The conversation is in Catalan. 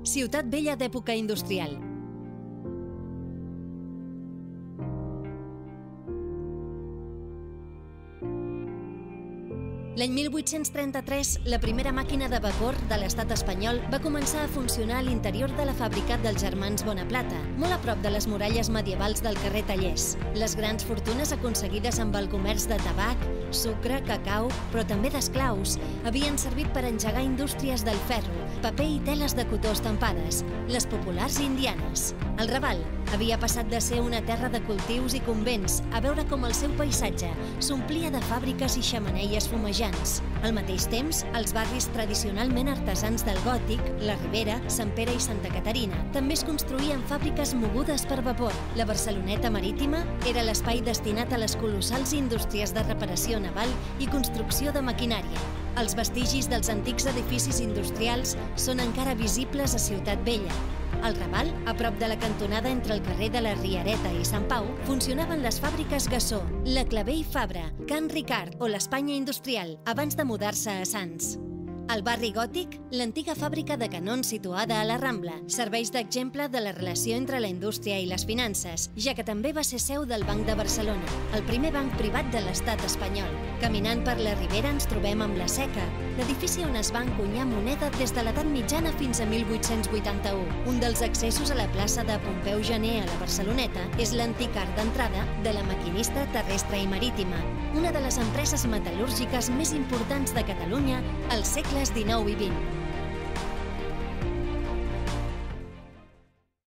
Ciutat Vella d'època industrial. L'any 1833, la primera màquina de vapor de l'estat espanyol va començar a funcionar a l'interior de la fàbrica dels germans Bonaplata, molt a prop de les muralles medievals del carrer Tallers. Les grans fortunes aconseguides amb el comerç de tabac, sucre, cacau, però també d'esclaus, havien servit per engegar indústries del ferro, paper i teles de cotó estampades, les populars indianes. El Raval havia passat de ser una terra de cultius i convents a veure com el seu paisatge s'omplia de fàbriques i xemeneies fumejants. Al mateix temps, els barris tradicionalment artesans del Gòtic, la Ribera, Sant Pere i Santa Caterina, també es construïen fàbriques mogudes per vapor. La Barceloneta Marítima era l'espai destinat a les colossals indústries de reparació naval i construcció de maquinària. Els vestigis dels antics edificis industrials són encara visibles a Ciutat Vella. Al Raval, a prop de la cantonada entre el carrer de la Riereta i Sant Pau, funcionaven les fàbriques Gassó, la Clavé i Fabra, Can Ricard o l'Espanya Industrial, abans de mudar-se a Sants. Al barri Gòtic, l'antiga fàbrica de canons situada a la Rambla serveix d'exemple de la relació entre la indústria i les finances, ja que també va ser seu del Banc de Barcelona, el primer banc privat de l'estat espanyol. Caminant per la Ribera ens trobem amb la Seca, l'edifici on es va encunyar moneda des de l'edat mitjana fins a 1881. Un dels accessos a la plaça de Pompeu Gener a la Barceloneta és l'antic arc d'entrada de la Maquinista Terrestre i Marítima, una de les empreses metal·lúrgiques més importants de Catalunya als segles XIX i XX.